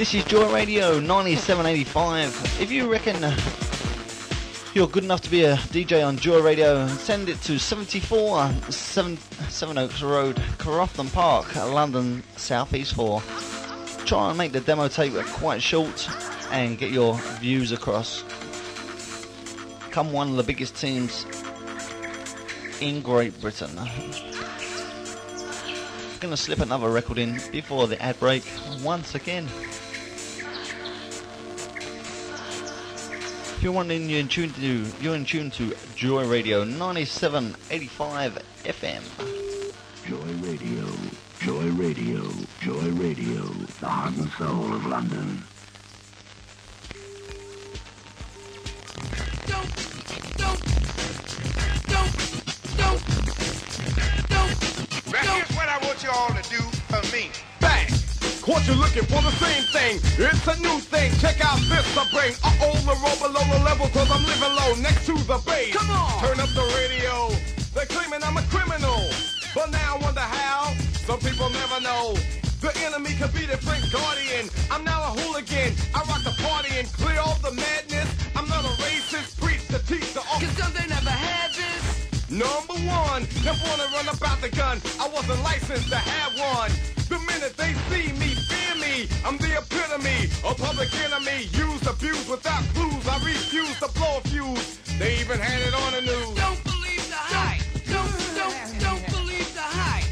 This is Joy Radio 9785. If you reckon you're good enough to be a DJ on Joy Radio, send it to 74 Seven Oaks Road, Crofton Park, London, South East 4. Try and make the demo tape quite short and get your views across. Become one of the biggest teams in Great Britain. Gonna slip another record in before the ad break once again. If you're wondering, you're in tune to Joy Radio 9785 FM. Joy Radio, Joy Radio, Joy Radio, the heart and soul of London. Here's what I want you all to do for me. Bang! Caught you looking for the same thing. It's a new thing. Check out this I bring. The roll below the level cause I'm living low next to the base. Come on! Turn up the radio. They're claiming I'm a criminal. But now I wonder how. Some people never know. The enemy could be the French guardian. I'm now a hooligan. I rock the party and clear all the madness. I'm not a racist. Preach to teach the office. Cause some they never had this. Number one, them wanna run about the gun. I wasn't licensed to have one. The minute they see me, fear me. I'm the epitome, a public enemy. Used, abused without clues. I refuse to blow a fuse. They even had it on the news. Don't believe the hype. Don't believe the hype.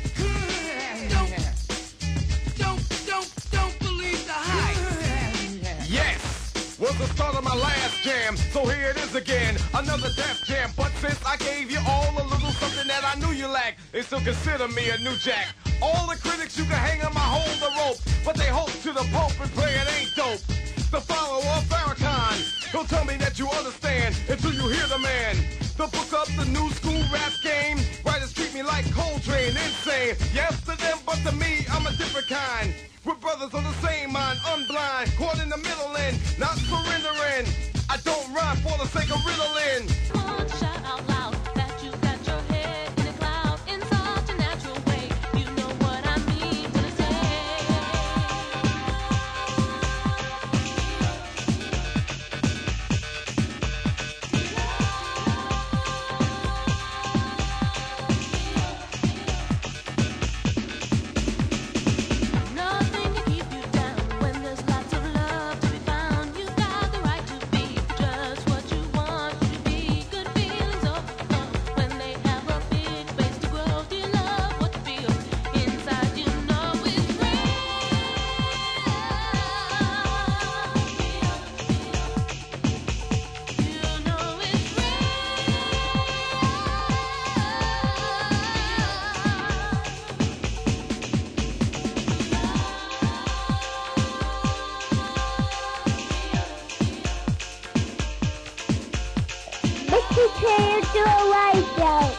Don't believe the hype. Yes! Was the start of my last jam, so here it is again, another death jam. But since I gave you all a little something that I knew you lacked, they still consider me a new jack. All the critics you can hang on my hold the rope, but they hope to the Pope and pray it ain't dope. The follower of Farrakhan, he'll tell me that you understand until you hear the man. The book up the new school rap game, writers treat me like Coltrane, insane. Yes to them, but to me, I'm a different kind. We're brothers on the same mind, unblind, caught in the middle and not surrendering. I don't rhyme for the sake of riddling. Shout out loud that you got your head in a cloud in such a natural way. You know what I mean to say. Nothing can keep you down when there's lots of love to be found. You got the right to be just what you want to be. Good feelings overflow when they have a big space to grow. Do you love what you feel inside? You know it's real. You know it's real. Mr. Taylor to a light out.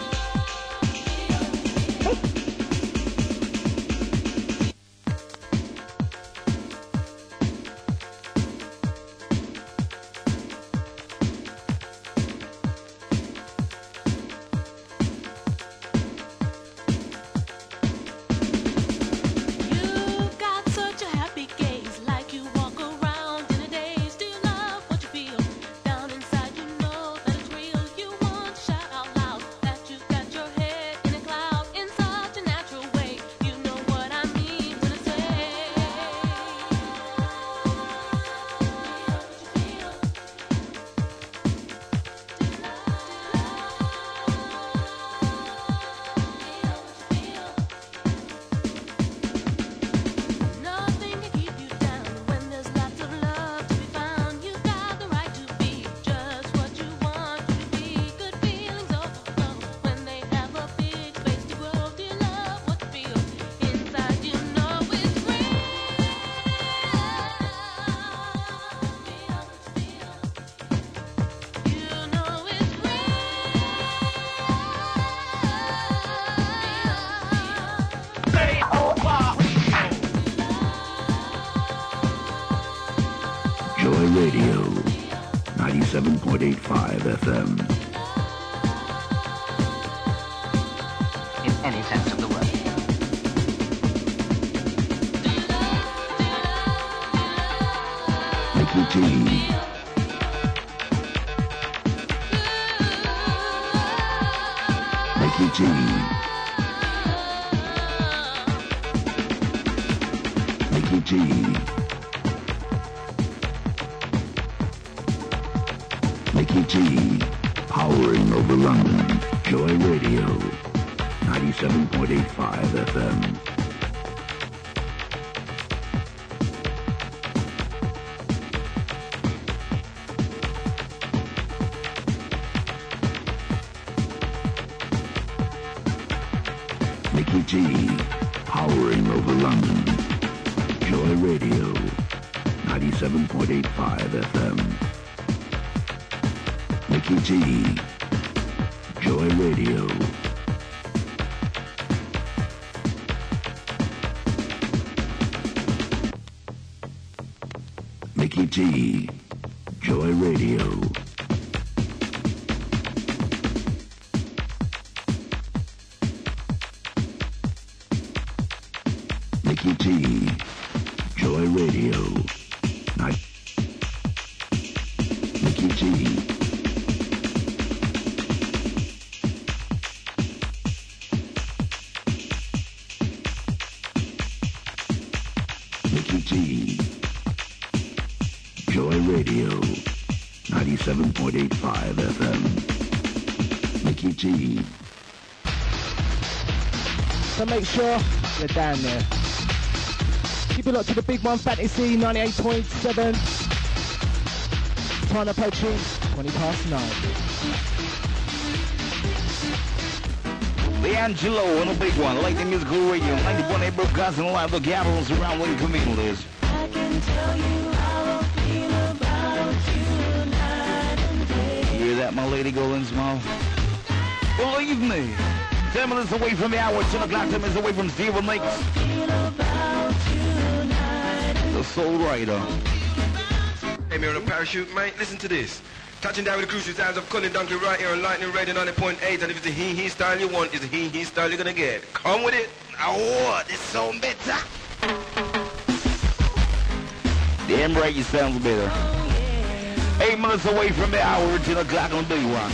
You've got such a happy gaze, like you walk around in a daze. Do you love what you feel? Down inside you know that it's real. You want to shout out loud that you got your head in a cloud in such a natural way. You know what I mean when I say. Nothing can keep you down when there's lots of love to be found. You got the right to be just what you want to be. Good feelings overflow when they have a big space to grow. Do you love what you feel inside? You know it's real. You know it's Joy Radio, 97.85 FM. In any sense of the word. real. T. Mickey T. Powering over London. Joy Radio. 97.85 FM. Mickey T. Powering over London. Joy Radio. 97.85 FM. Mickey T. Joy Radio. Mickey T. Joy Radio. Mickey T. Joy Radio. Mickey T. Mickey T. Joy Radio. 97.85 FM. Mickey T. So make sure you're down there. Keep it up to the big one, Fantasy 98.7. Time approaching 20 past 9. The Angelo on the big one, like the musical radio, 91 April broadcasting live the gatherings around where the community is. I can tell you how I feel about you night and day. You hear that, my lady Golden Smile? Believe me, 10 minutes away from the hour, 10 o'clock, 10 minutes away from Stephen Lakes. The Soul Rider. Hey, me on a parachute, mate. Listen to this. Touching down with the crucial sounds of Cullen Donkey right here on Lightning Radio 90.8. And if it's the he style you want, it's the he style you're gonna get. Come with it. Oh, this sound better. Damn right, you sounds better. 8 minutes away from the hour, 10 o'clock on the big one.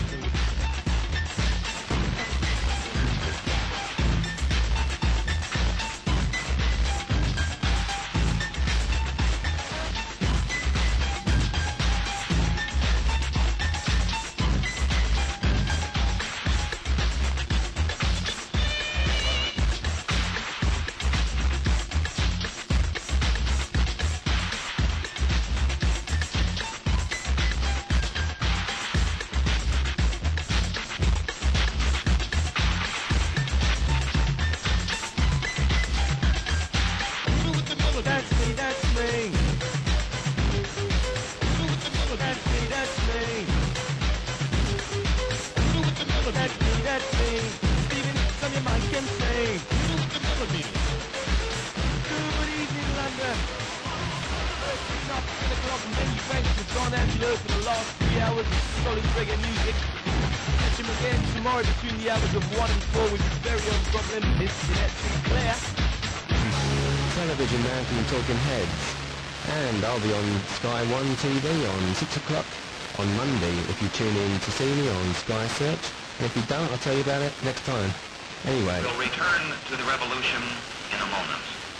Television man from Talking Heads, and I'll be on Sky 1 TV on 6 o'clock on Monday if you tune in to see me on Sky Search, and if you don't, I'll tell you about it next time. Anyway. We'll return to the revolution in a moment.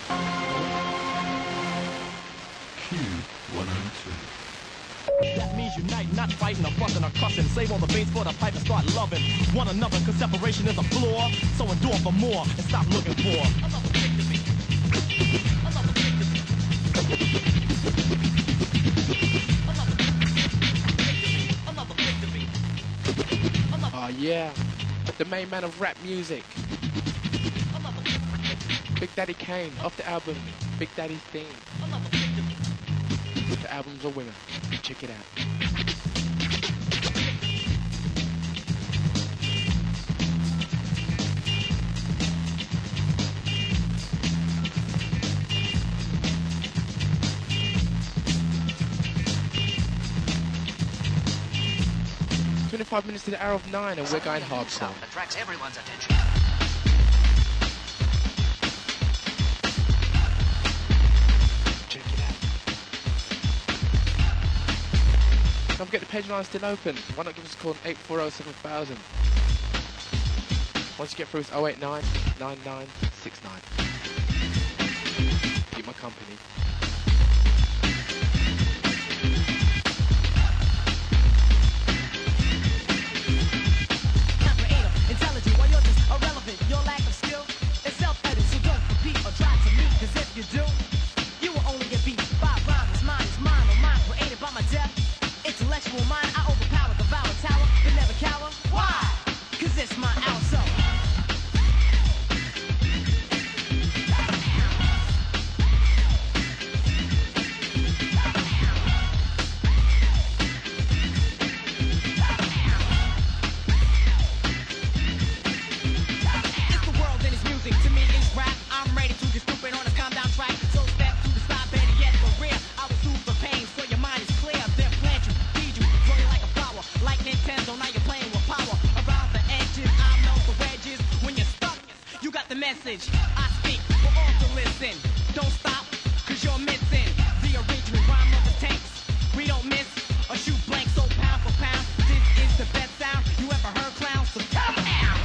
Q102. That means unite, not fighting or fussing or cussing. Save all the veins for the pipe and start loving one another, cause separation is a flaw. So endure for more and stop looking for another victory. Another victory. Another victory. Oh yeah, the main man of rap music. Big Daddy Kane, off the album Big Daddy's Theme. The album's a winner. Check it out. "25 minutes to the hour of 9 and we're going hardcore." Attracts everyone's attention. Don't forget the page line is still open. Why not give us a call on 840-7000? Once you get through, it's 089 9969. Keep my company. Intelligent while you're just irrelevant. Your lack of skill is self-evident, so don't compete or try to meet. Cause if you do, you will only get beat by rhymes. Mine is mine, or mine created by my death. Intellectual mind, I overpower, devour, tower, but never cower. Why? Cause it's my hour, so. To me is rap. I'm ready to get stupid on a calm down track. So step to the side, better yet for real. I will soothe the pain so your mind is clear. Then plant you, feed you, grow you like a flower. Like Nintendo, now you're playing with power. Around the edges, I melt the wedges. When you're stuck, you got the message. I speak for all to listen. Don't stop, cause you're missing the original rhyme of the tanks. We don't miss or shoot blank, so pound for pound. This is the best sound you ever heard, clown. So come out.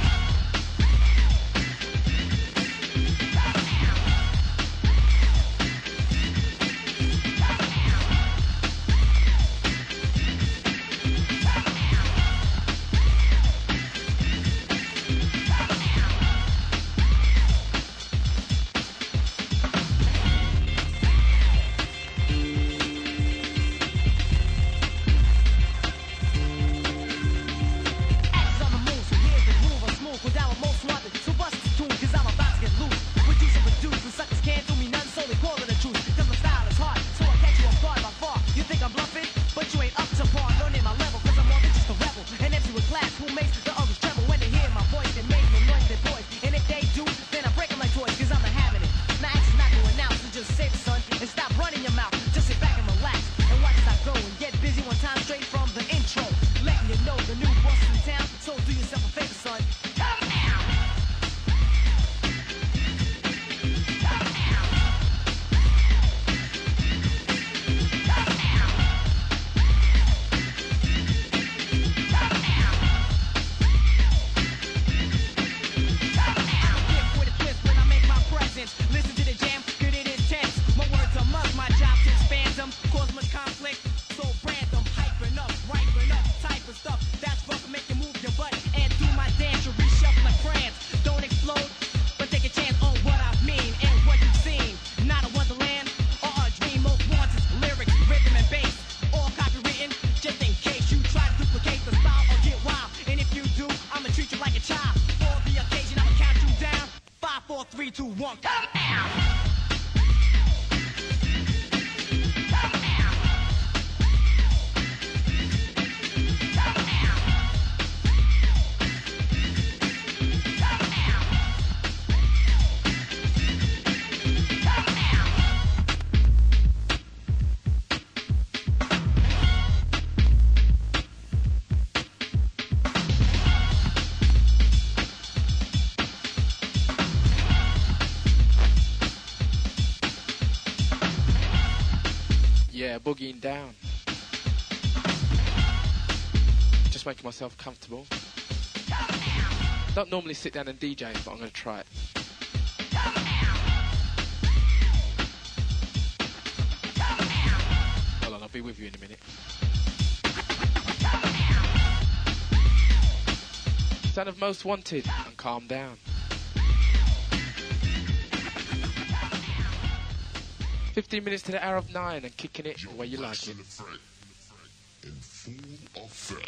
Boogieing down. Just making myself comfortable. Don't normally sit down and DJ, but I'm going to try it. Hold on, I'll be with you in a minute. Sound of Most Wanted and Calm Down. 15 minutes to the hour of 9 and kicking it the way you like it. In full effect.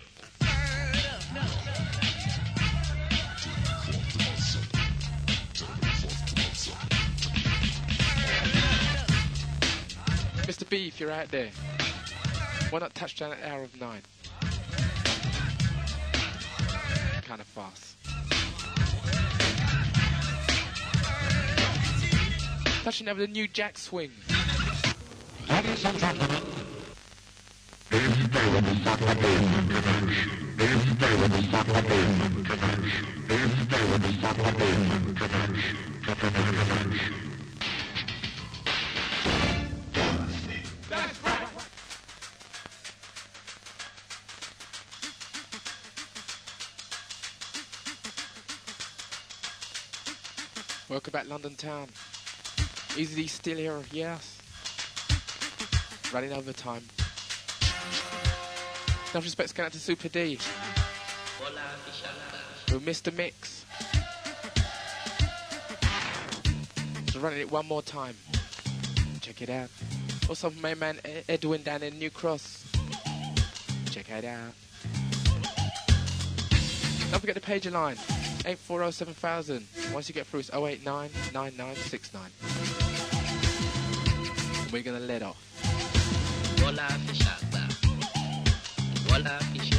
Mr. B, if you're out there, why not touch down at the hour of 9? Kind of fast. Touching over the new jack swing. Ladies and gentlemen, this day when the Saturday convention, this day when the Saturday convention, this day when the Saturday convention. That's right. Welcome back, London town. Easy still here, yes. Running overtime. Enough respect's going out to Super D. Who missed the mix. So running it one more time. Check it out. Also from my man Edwin down in New Cross. Check it out. Don't forget the pager line. 8407000. Once you get through, it's 089 9969. We're gonna let off. Voila fichada. Voila fiché.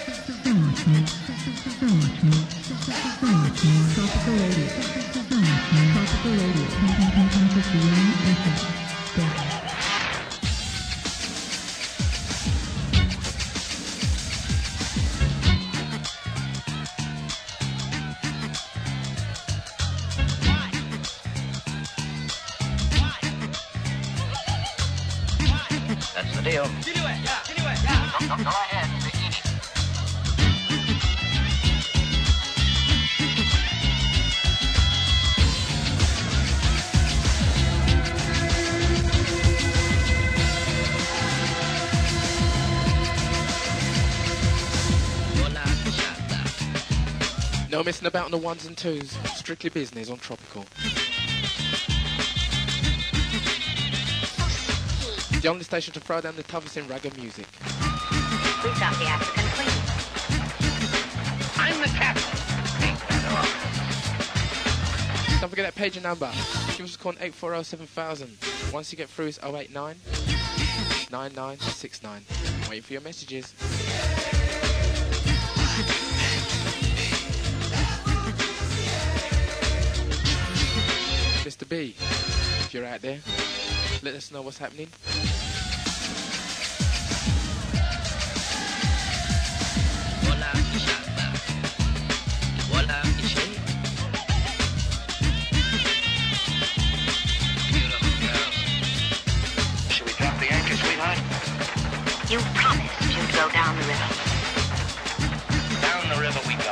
That's the deal. Go ahead. No messing about on the ones and twos. Strictly business on Tropical. The only station to throw down the toughest in ragga music. We've got the African Queen. I'm the captain. Don't forget that page number. Give us a call on 840-7000. Once you get through, it's 089 9969. Waiting for your messages. Mr. B, if you're out there, let us know what's happening. Should we drop the anchor, sweetheart? You promised you'd go down the river. Down the river we go.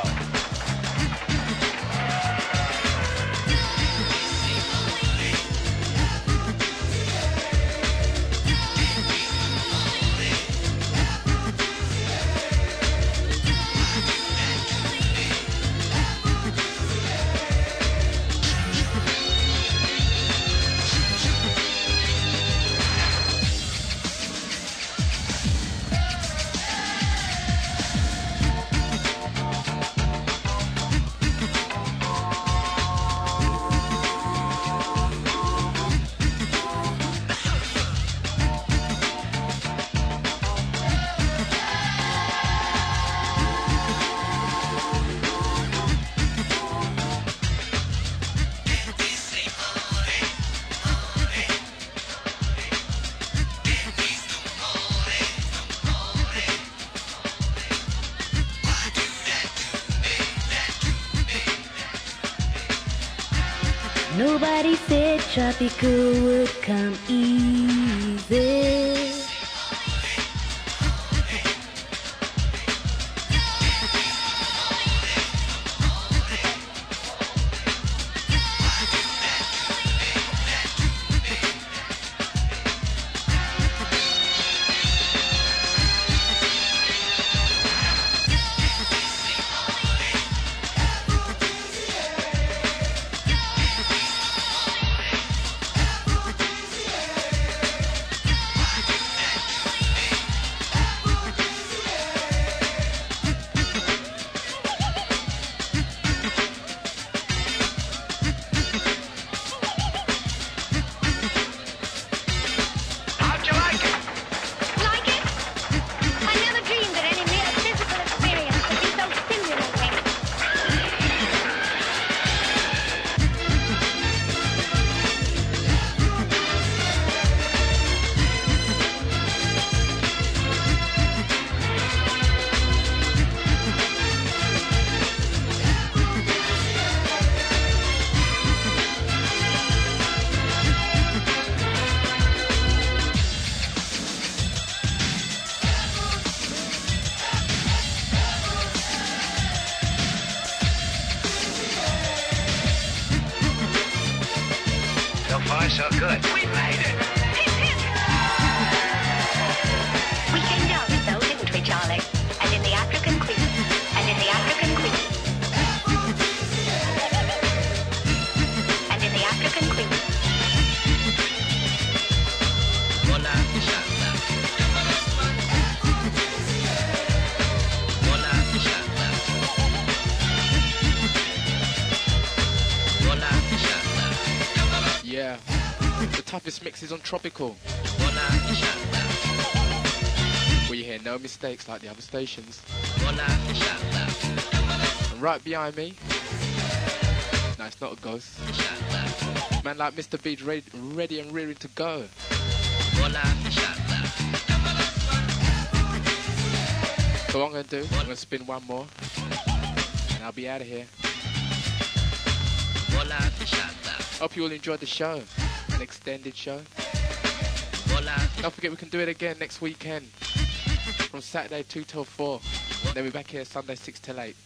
Nobody said tropical would come easy. So good. We made it. We came down with though, didn't we, Charlie? And in the African Queen. And in the African Queen. And in the African Queen. Yeah. The toughest mixes on Tropical. We you hear no mistakes like the other stations. And right behind me, no, it's not a ghost. Man like Mr. B's ready and rearing to go. So what I'm going to do, I'm going to spin one more, and I'll be out of here. Hope you all enjoyed the show, an extended show. Don't forget we can do it again next weekend, from Saturday 2 till 4. Then we're back here Sunday 6 till 8.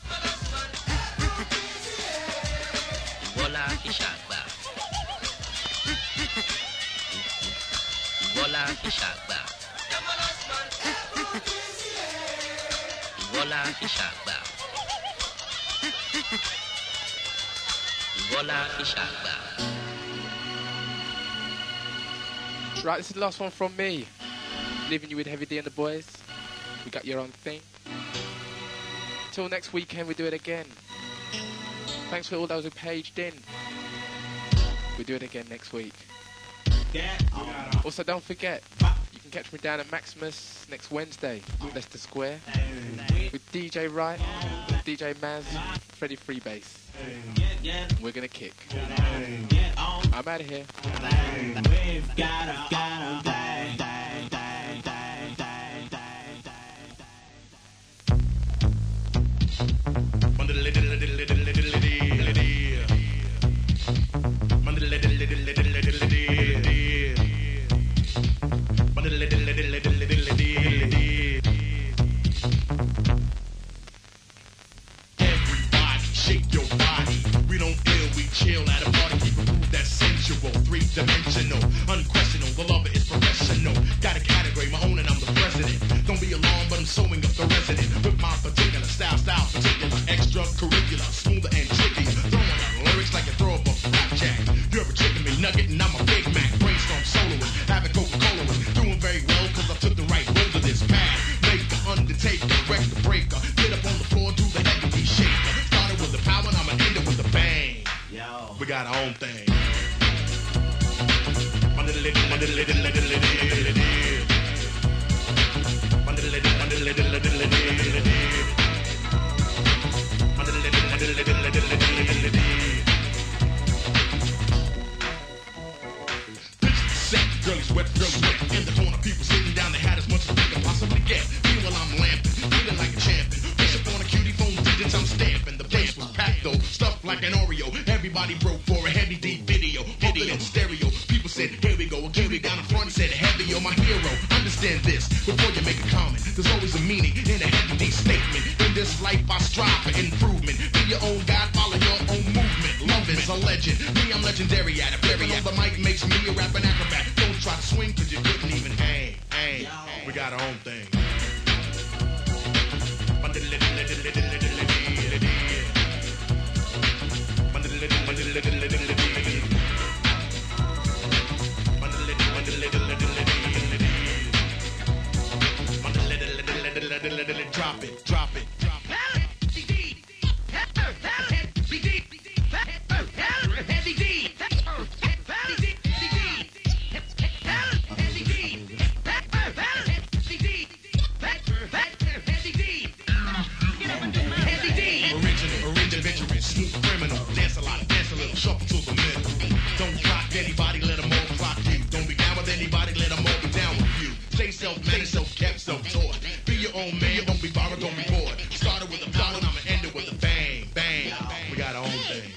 Right, this is the last one from me. Leaving you with Heavy D and the boys. We got your own thing. Till next weekend, we do it again. Thanks for all those who paged in. We do it again next week. Also, don't forget, you can catch me down at Maximus next Wednesday, Leicester Square, with DJ Wright, DJ Maz, Freddie Freebase. We're gonna kick. I'm out of here. We've got a bang. Shake your body. We don't ill, we chill at a party. Keep a groove that's sensual, three-dimensional, unquestionable. The lover is professional. Got a category, my own, and I'm the president. Don't be alarmed, but I'm sewing up the resident with my particular style particular, extracurricular, smoother and tricky. Throwing out lyrics like you throw up a flapjack. You're a chicken McNugget, and I'm a Big Mac. Brainstorm soloist, having Coca-Cola with. Doing very well, cause I took the right road to this path. Make the undertaker, wreck the breaker. Get up on the floor, do the heavy shaker. Started with the power, and I'ma end it with a bang. Yo. We got our own thing. Girlies wet, in the corner, people sitting down, they had as much as they could possibly get. Meanwhile, I'm lamping, feeling like a champion. Push up on a cutie phone, digits I'm stamping. The place was packed though, stuffed like an Oreo. Everybody broke for a heavy D video, in stereo. People said, here we go. A cutie down in front said, heavy, you're my hero. Understand this, before you make a comment, there's always a meaning in a heavy D statement. In this life, I strive for improvement. Be your own God, follow your own movement. Love is a legend. Me, I'm legendary at it. Very on the mic makes me a rapping acrobat. Don't try to swing, cause you couldn't even hang. We got our own thing. Drop it, drop it. Shuffle to the middle. Don't clock anybody, let them all clock you. Don't be down with anybody, let them all be down with you. Stay self-made, self-kept, self-taught. Be your own man, don't be borrowed, don't be bored. Started with a dollar, I'ma end it with a bang, bang. We got our own thing.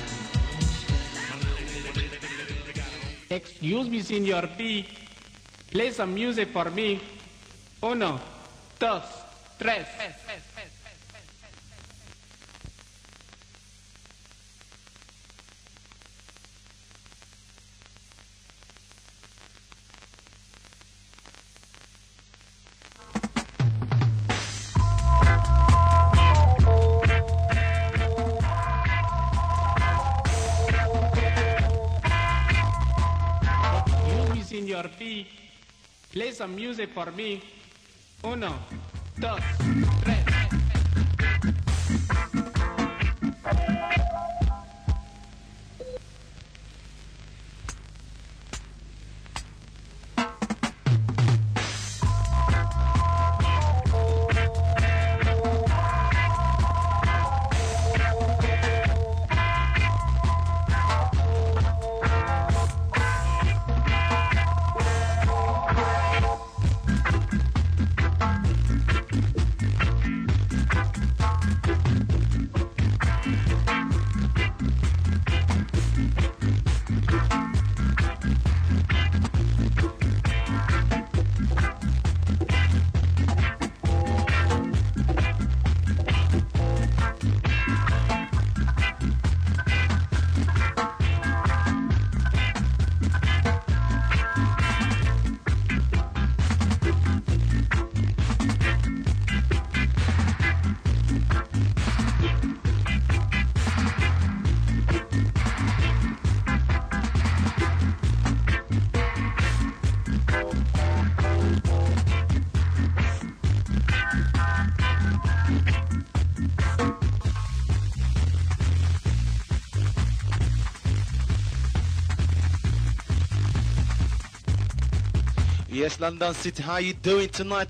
Excuse me, Signor P. Play some music for me. Uno, dos, tres. In your feet. Play some music for me. Uno, dos, tres. Yes, London City, how you doing tonight?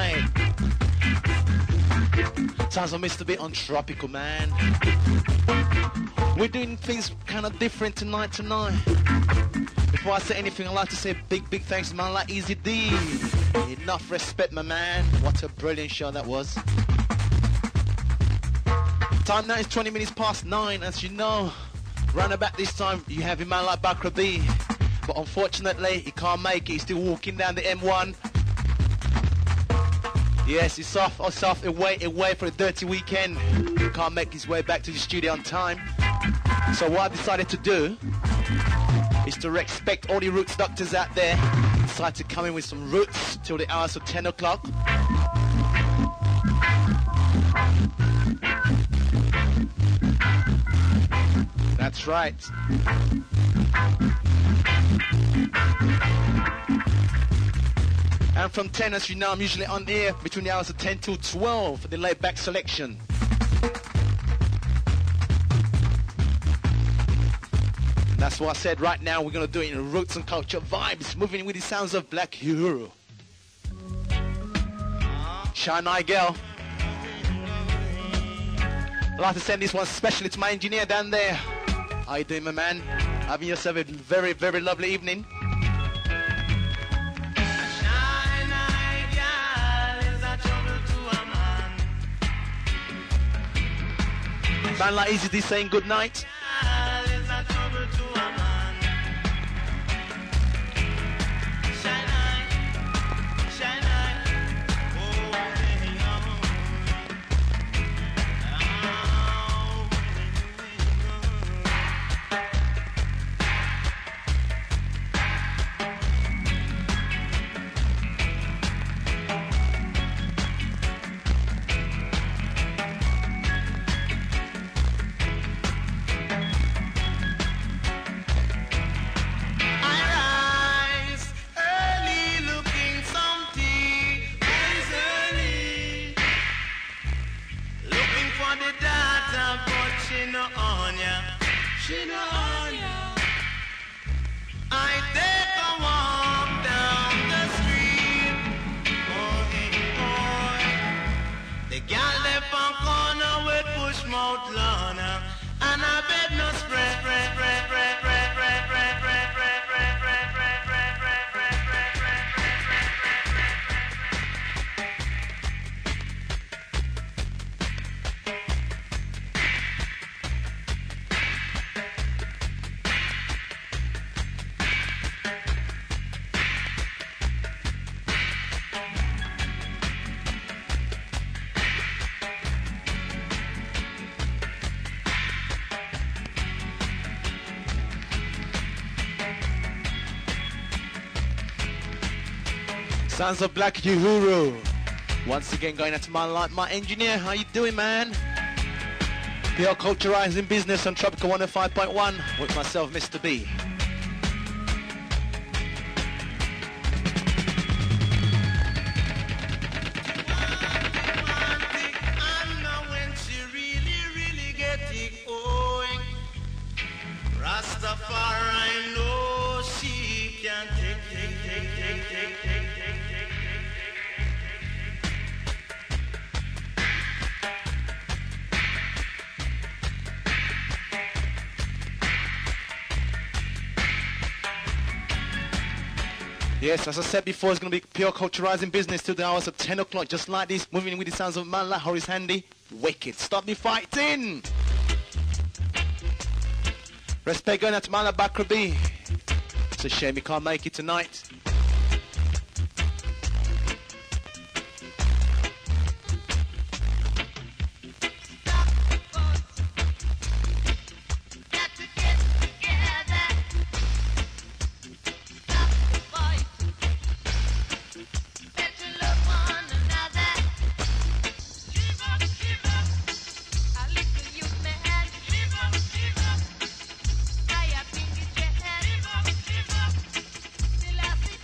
Sounds like Mr. B on Tropical, man. We're doing things kind of different tonight. Before I say anything, I'd like to say big thanks to man like Easy D. Enough respect, my man. What a brilliant show that was. Time now is 20 minutes past 9, as you know. Round about this time, you have a man like Bakra B. But unfortunately, he can't make it. He's still walking down the M1. Yes, he's off away for a dirty weekend. He can't make his way back to the studio on time. So what I've decided to do is to respect all the roots doctors out there. Decided to come in with some roots till the hours of 10 o'clock. That's right. And from 10, as you know, I'm usually on air between the hours of 10 till 12 for the laid-back selection. That's what I said. Right now, we're going to do it in roots and culture vibes, moving with the sounds of Black Hero. Shine Eye Girl. I'd like to send this one especially to my engineer down there. How you doing, my man? Having yourself a very, very lovely evening. Man like Easy D saying good night. Sounds of Black Uhuru. Once again going out to my engineer. How you doing, man? PR Culturizing Business on Tropical 105.1 with myself, Mr. B. Rastafari know she can take. Yes, as I said before, it's going to be Pure Culturizing Business till the hours of 10 o'clock, just like this, moving with the sounds of man like Horace Handy. Wicked. Stop me fighting! Respect going out to Mala Bakrabi. It's a shame he can't make it tonight. Till I see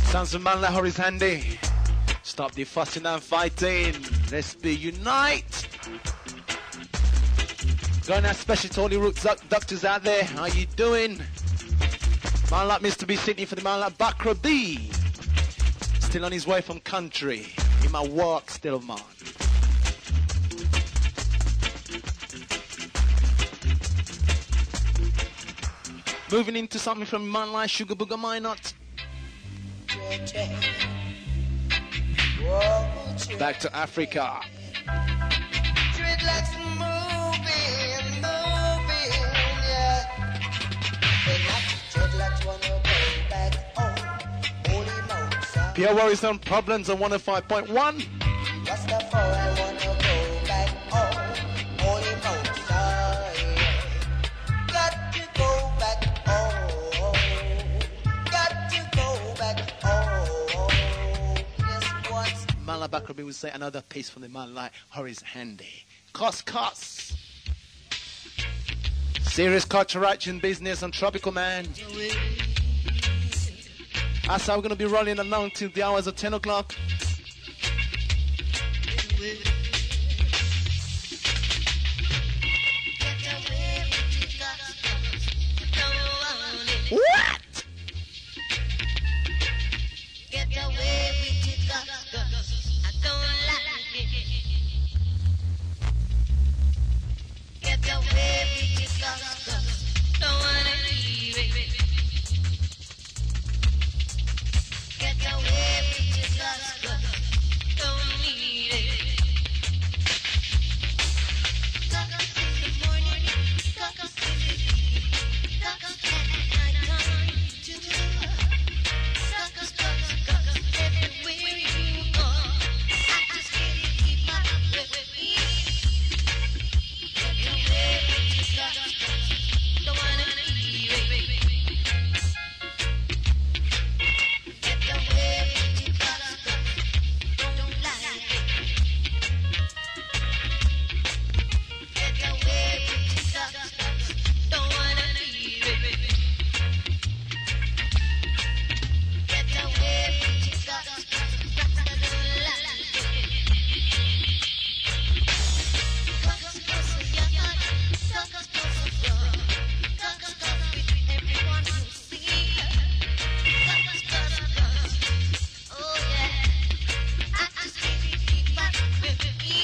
Sounds of man like Horace Handy. Stop the fussing and fighting. Let's be unite. Going out special to all the roots doctors out there. How you doing? Man like Mr. B Sydney for the man like Bakra B. Still on his way from country. In my walk still, man. Moving into something from man like Sugar Booger Minot. Back to Africa. Dreadlocks moving, yeah. Dreadlocks wanna go back home. Holy Moses. Pure Worries on Problems on 105.1. Rastafari wanna go back home. Holy Moses. Got to go back home. Got to go back home. Yes, once. Man like Bakra B would say another piece from the man like Horace Handy. Cuss. Serious culture action business on Tropical Man. That's how we're going to be rolling along till the hours of 10 o'clock. What? Get away with it, I don't like it. Get away with it, don't wanna leave it. Get away with it, don't need it. Cause in the morning, cause in the evening, cause at night time too. Cause everywhere you go, I just can't keep up with me. Get away with it, don't wanna leave it. Get away with it, don't like it. Get away with it, don't wanna leave it. Get away with it, don't like it. Everyone who sees. Oh yeah, I just can't keep up with me.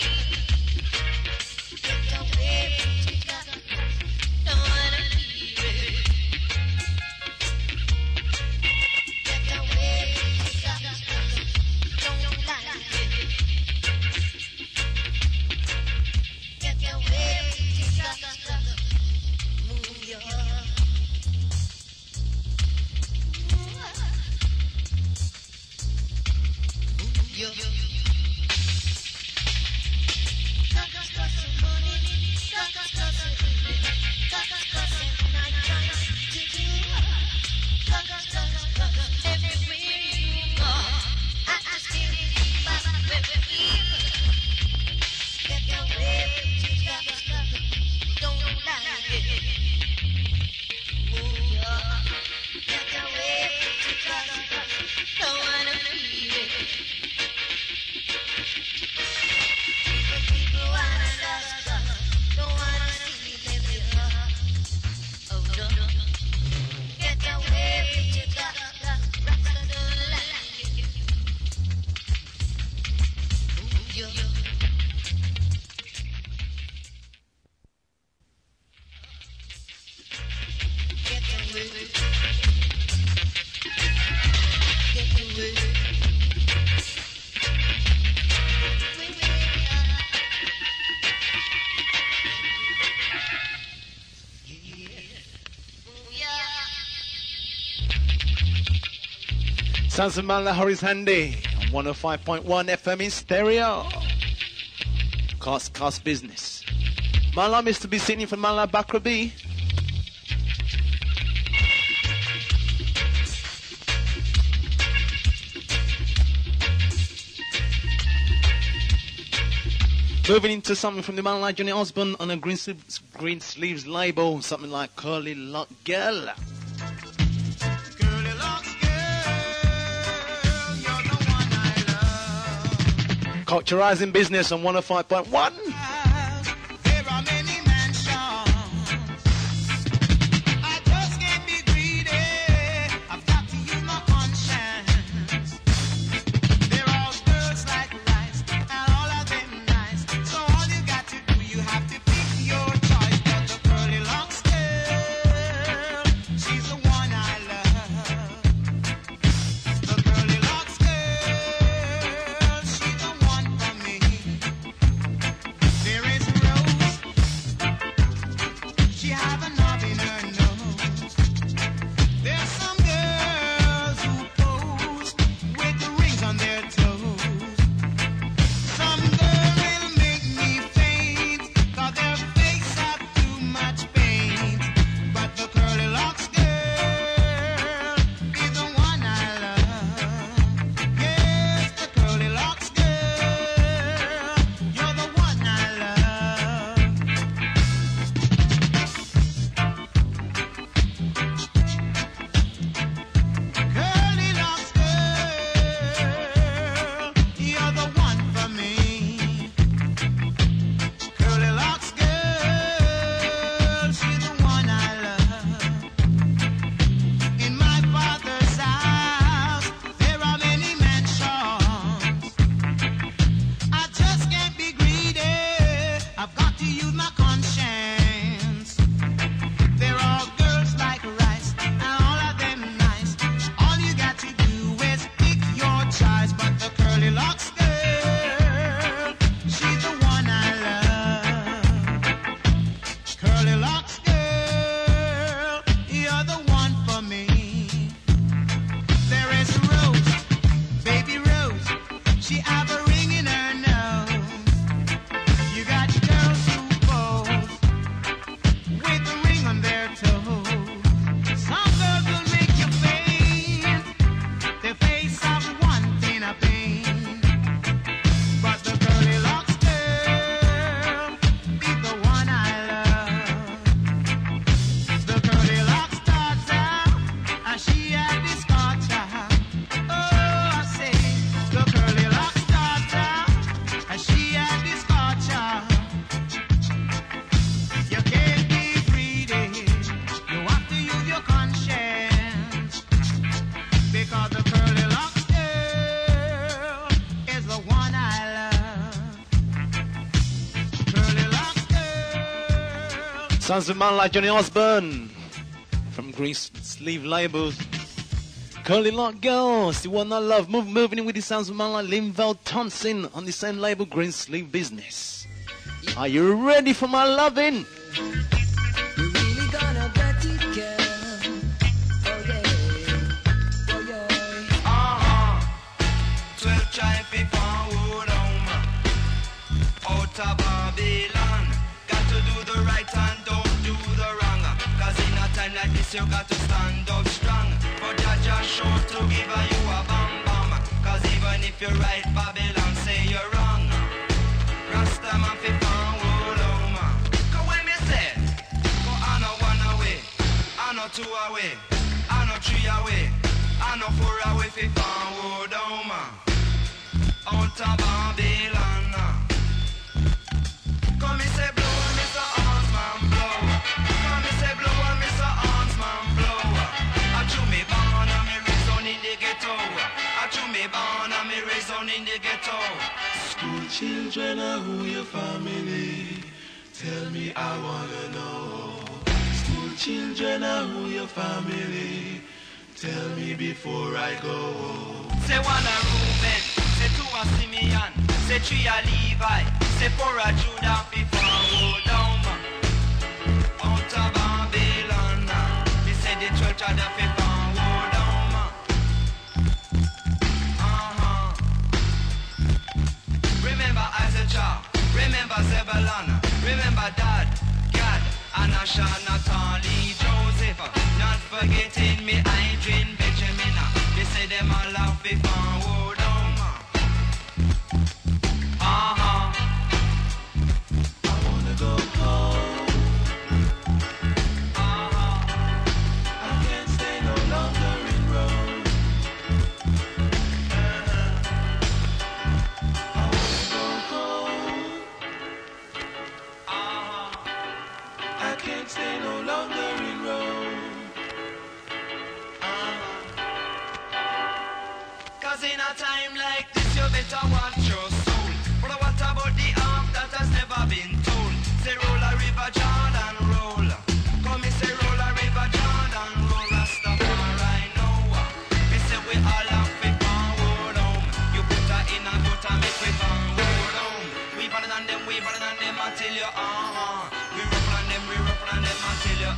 Get away with it, don't wanna leave it. Get away with it, don't like it. Get away with it, move your don't wanna leave it. People wanna love, don't wanna see them love. Oh no, get away with it, Rasta don't like it. Yo. Get away with it. Get away. Sounds of man like Horace Handy on 105.1 FM in stereo. Cost business. Man like Mr. B Sydney for man like Bakra B. Moving into something from the man like Johnny Osborne on a green sleeves label, something like Curly Lock Girl. Curly locks girl, Culturizing business on 105.1. There are many mansions. I just can't be greedy. I've got to use my conscience. They're all girls like rice, and all of them nice. So all you got to do, you have to pick your choice. But the curly locks girl, she's the one I love. The curly locks girl, she's the one for me. There is Rose, she have a knob in her nose. There's some girls who pose with the rings on their toes. Some girl will make me faint, 'cause their face have too much pain. But the curly locks girl is the one I love. Yes, the curly locks girl, you're the one I love. Curly locks girl, you're the one for me. Curly locks girl, she's the one I love. In my father's house, there are many mansions. I just can't be greedy. I've got to use my conscience. They're all girls like rice, and all of them nice. All you got to do is pick your choice. But the curly locks girl, she's the one I love. Curly locks girl, you're the one for me. There is Rose, baby Rose, she have a ring in her nose. You got girls who pose with the ring on their toes. Some girls will make you faint, their face have one thing of pain. But the curly locks girl is the one I love. The curly locks starts out, and she had this culture. Oh, I say, the curly locks starts out, and she had this culture. You can't be greedy, you have to use your conscience. Because the curly locks girl is the one I love. Curly locks girl. Sounds of a man like Johnny Osborne from Green Sleeve Labels. Curly Lock Girls, the one I love. Moving in with the sounds of a man like Linval Thompson on the same label, Green Sleeve Business. Are you ready for my loving? You really gonna get it, girl. Oh yeah, oh yeah. 12 child people hold on. Out of Babylon. Got to do the right and don't do the wrong. 'Cause in a time like this you got to stand up strong. But you're just sure to give you a bam bam. 'Cause even if you're right, Babylon say you're wrong. Rastaman fi fan hold on. 'Cause when me say, go on a one away, on a two away, on a three away, on a four away fi fan hold on. Out of Babylon. Come me say blow, Mr. Huntsman blow. Come me say blow, Mr. Huntsman blow. I chew me born and me raised on in the ghetto. I chew me born and me raised on in the ghetto. School children are who your family. Tell me I wanna know. School children are who your family. Tell me before I go. Say one a Reuben, say two a Simeon, say three a Levi, say four a Judah before hold down. Out of Babylon, me say the church of the fifth and hold down. Remember Isaac, remember Zebulon, remember Dad, Gad, and Asher, Natalie, Joseph. Not forgetting me, Adrian, Benjamin. They say them all love before hold down. I wanna go home. I can't stay no longer in Rome. I wanna go a time like this, you better watch your soul. But what about the arm that has never been told? Say roll a river, Jordan, roll. Come me say roll a river, Jordan, roll. Rastafari know. Me say we all have to forward home. You put her in a boat and make we forward home. We better than them until you We rougher than them until you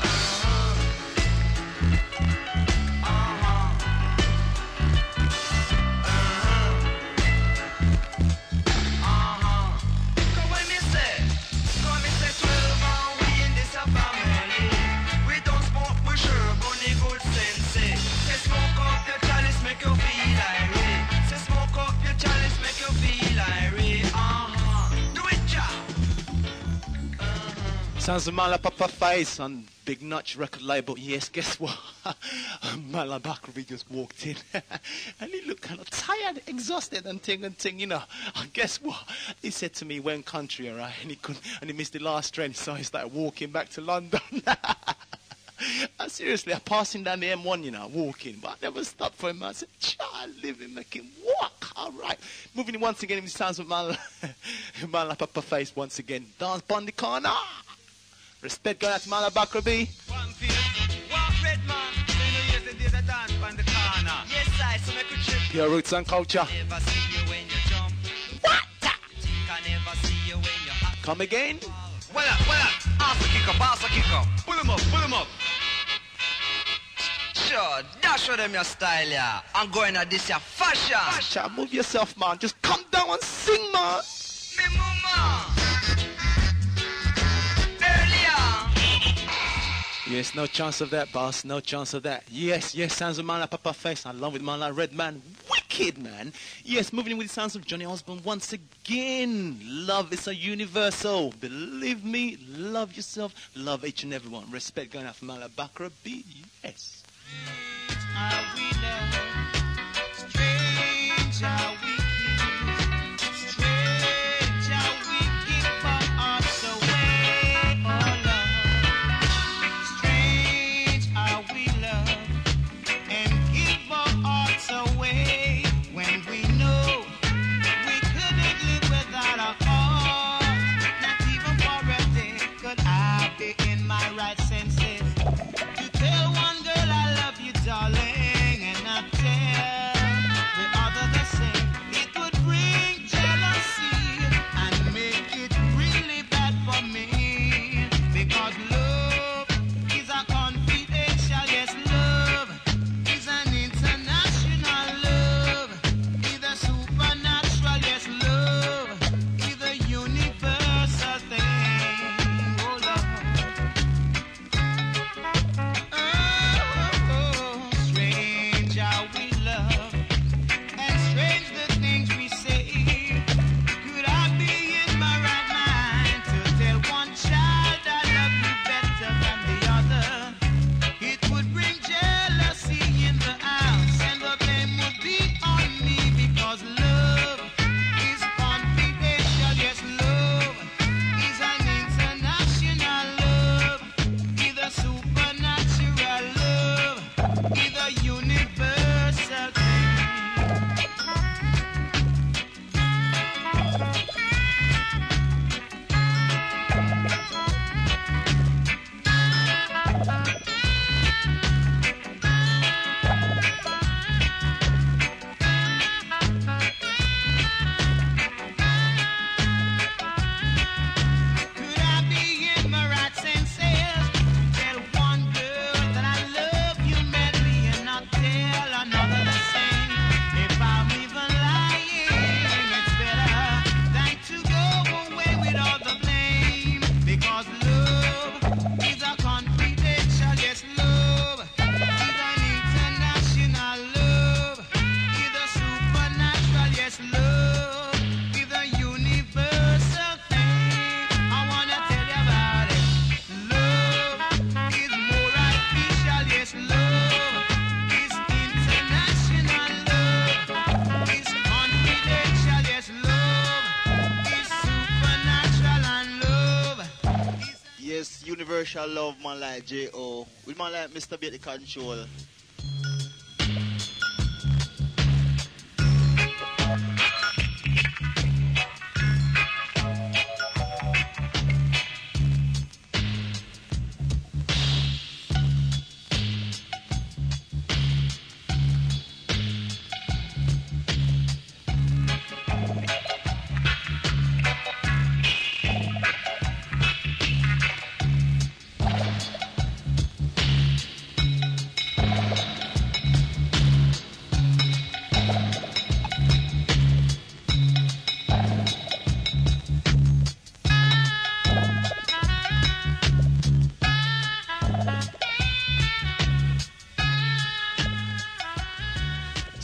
Come when me say 12 and we in this a family. We don't smoke, we sure bunny good sense. Say smoke up your chalice, make you feel irate. Say smoke up your chalice, make you feel irate. Do it, ja. Sounds of Mala Papa Face on Big Notch record label. Yes, guess what? Mala Bakri just walked in and he looked kind of tired, exhausted and ting, you know. And guess what? He said to me, "Went country, alright?" And he missed the last train, so he started walking back to London. Seriously, I'm passing down the M1, you know, walking, but I never stopped for him. I said, "Child, live him, make him walk." All right. Moving once again in the sounds of Mala Papa Face once again. Dance on the corner. Respect going out to Mala Bakrabi. Walk red man, you know the day that dance on the corner. Yes, I so make you trip. Pure roots and culture. Never see you when you jump. What? Can never see you when you hot. Come again. Well up. Ass a kick up. Pull him up. Sure, dash with them your style, yeah. I'm going at this your fashion. Child, move yourself, man. Just come down and sing, man. Me mama. Yes, no chance of that, boss. No chance of that. Yes, sounds of Mala Papa Face. I love it, Mala Red Man. Wicked, man. Yes, moving in with the sounds of Johnny Osborne once again. Love is a universal. Believe me, love yourself. Love each and every one. Respect going out for Mala Bakra B. Yes. How we love, strange how we give, strange how we give our hearts away, oh love. Strange how we love and give our hearts away when we know we couldn't live without our heart. Not even for a day could I be in my right senses to tell one girl I love you, darling. Universal love, man, like J.O. With man like Mr. Be at the control.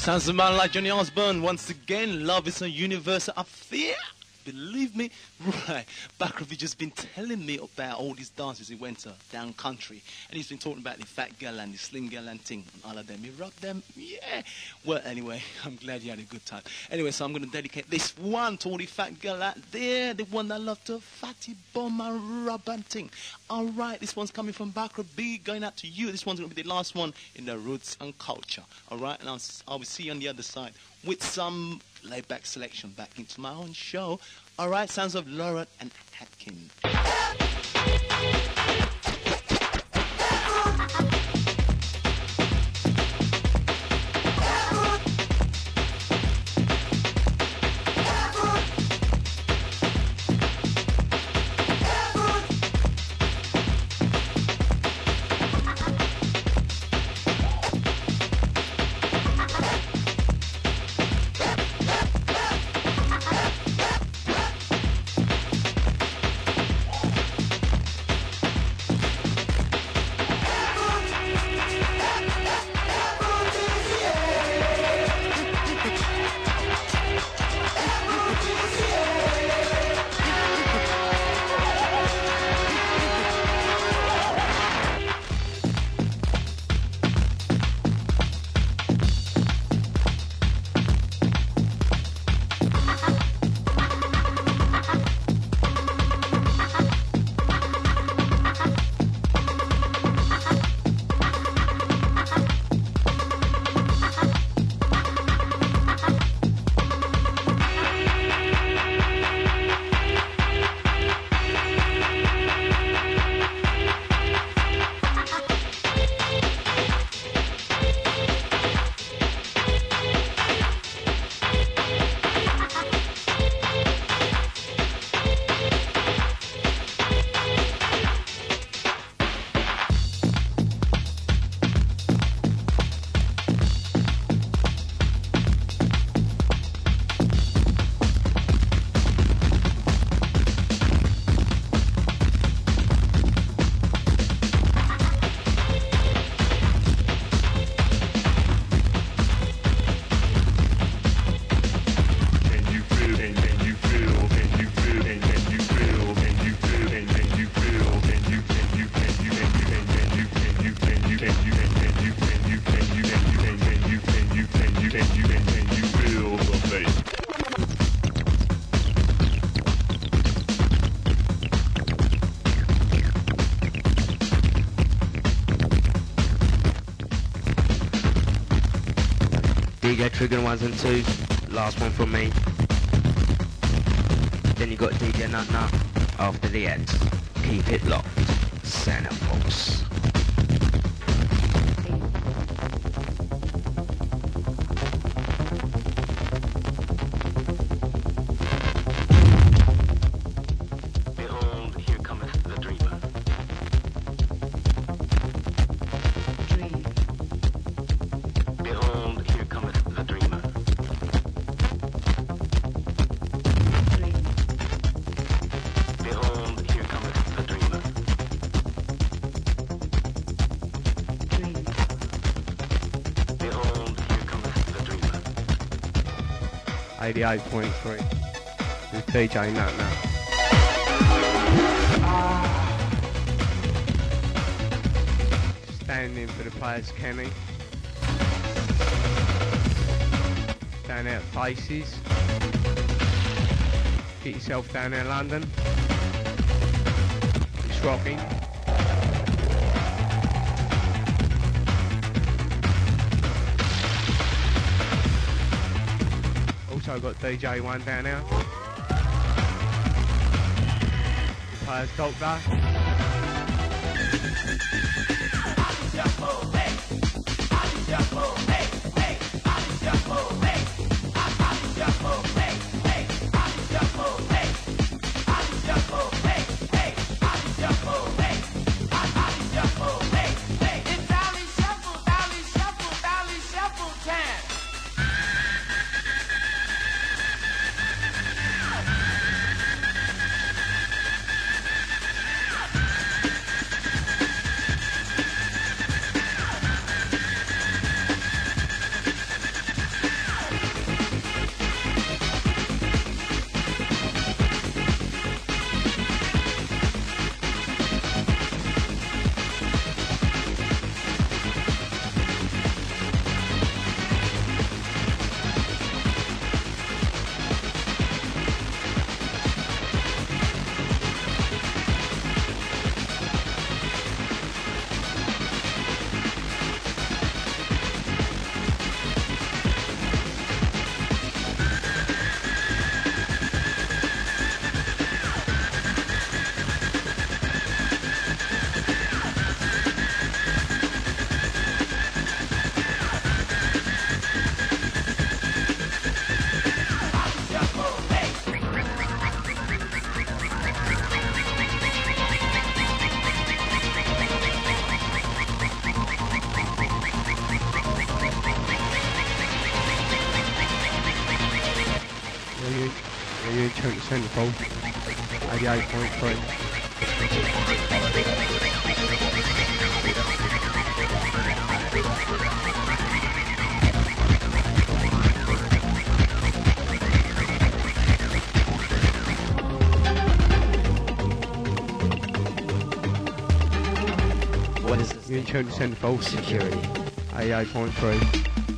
Sounds a man like Johnny Osbourne once again. Love is a universal affair. Believe me, right. Backrovi just been telling me about all these dances he went to down country, and he's been talking about the fat girl and the slim girl and thing, and all of them. He rocked them, yeah. Well, anyway, I'm glad you had a good time. Anyway, so I'm gonna dedicate this one to all the fat girl out there, the one that love to fatty bomb and rub and thing. All right, this one's coming from Backrovi, going out to you. This one's gonna be the last one in the roots and culture. All right, and I'll see you on the other side with some laid-back selection back into my own show. All right, sounds of Laura and Atkin. DJ Trigger ones and twos, last one from me. Then you got DJ Nut Nut after the end. Keep it locked, Santa False. Behold, here cometh the dreamer. Behold, here cometh the dreamer. Behold, here cometh the dreamer. 88.3 with DJ Nut Nut. Standing for the players, Kenny. Down out Faces. Get yourself down there, London. It's rocking. Also got DJ One down there. Players Doctor. You're in tune to Central, 88.3. What is this? You're in tune to Central. Security. 88.3.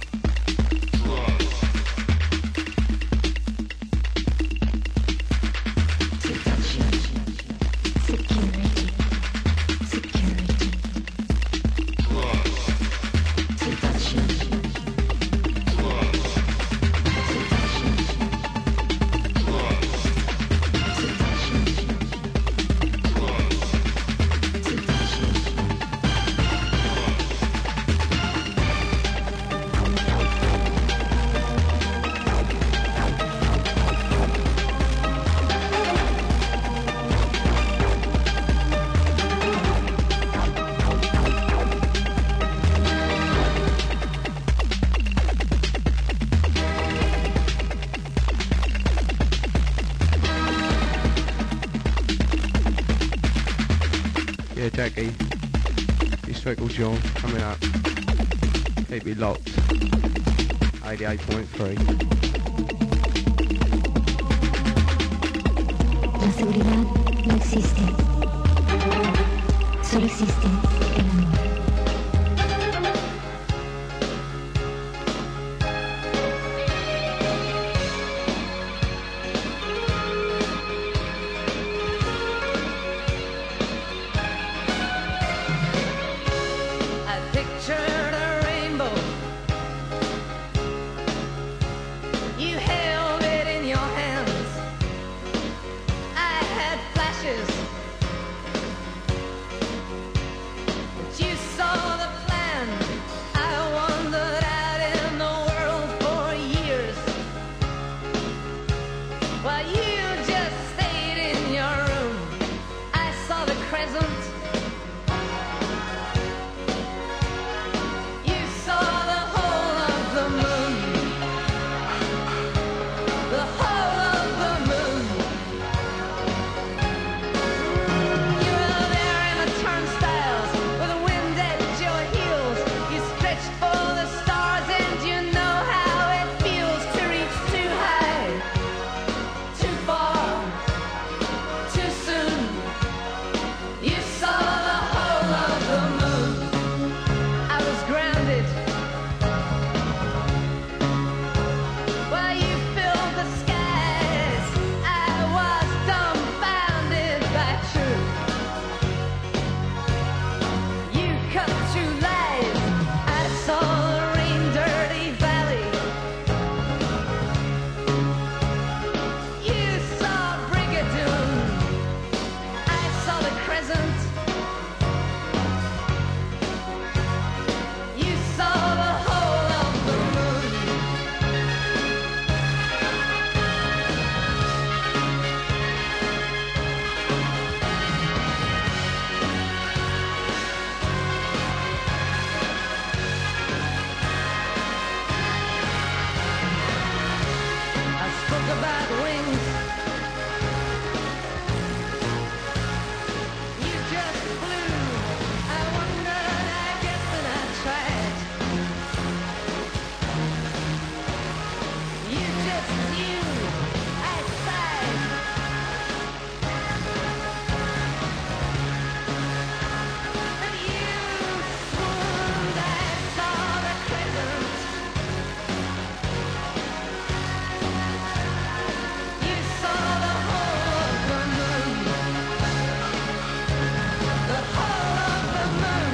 Yeah, Jackie. This Freckles John coming up. Keep it locked. 88.3. La seguridad no existe. Solo existe el amor. I pictured a rainbow. You held it in your hands. I had flashes. But you saw the plan. I wandered out in the world for years. While you just stayed in your room. I saw the crescent. You saw the whole of the moon. The whole of the moon. You were there in the turnstiles with the wind at your heels. You stretched for the stars and you know how it feels to reach too high, too far, too soon. You saw the whole of the moon. I was grounded while you filled the skies. I was dumbfounded by truth. You cut through lies. I saw the rain-dirty valley. You saw Brigadoon. I saw the crescent. You saw the whole of the moon. I spoke about wings. You just flew. I wondered, I guess, and I tried. You just knew. I sighed. And you swooned. I saw the crescent. You saw the whole of the moon. The whole of the moon.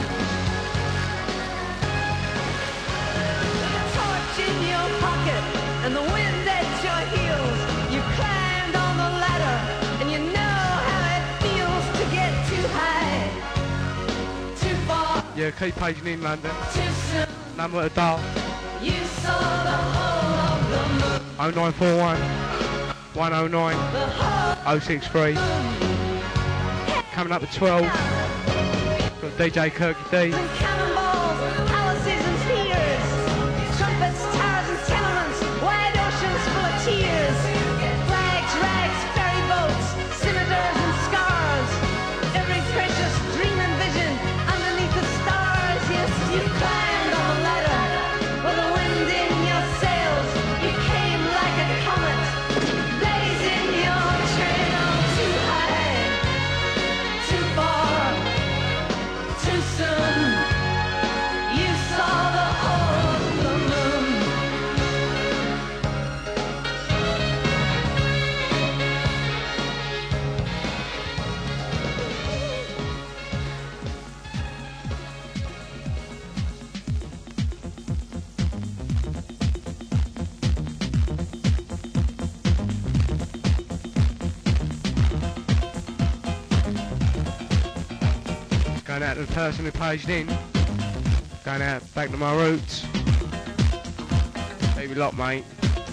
With a torch in your pocket and the wind at your heels, you climbed on the ladder and you know how it feels to get too high, too far, Yeah, keep paging in London. too soon. Number of dial You saw the whole of the moon. 0941 109 The whole 063. Coming up at 12. Got DJ Kirky D. cannonballs, palaces and spheres, trumpets, towers and tenements, wide oceans full of tears, flags, rags Going out to the person who paged in. Going out back to my roots. Keep it locked, mate.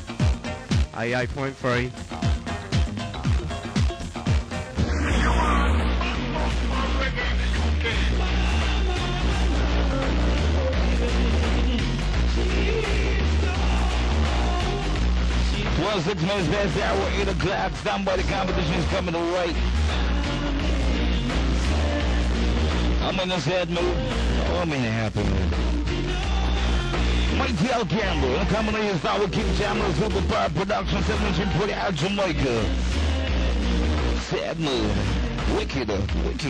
88.3. Well, 6 minutes past the hour, 8 o'clock. Stand by, the competition is coming away. I'm in a sad mood. Oh, I'm in a happy mood. Mighty L. Campbell, and combination star with King Chandler, Super Power Production, 7-inch put out Jamaica. Sad mood. Wickeder.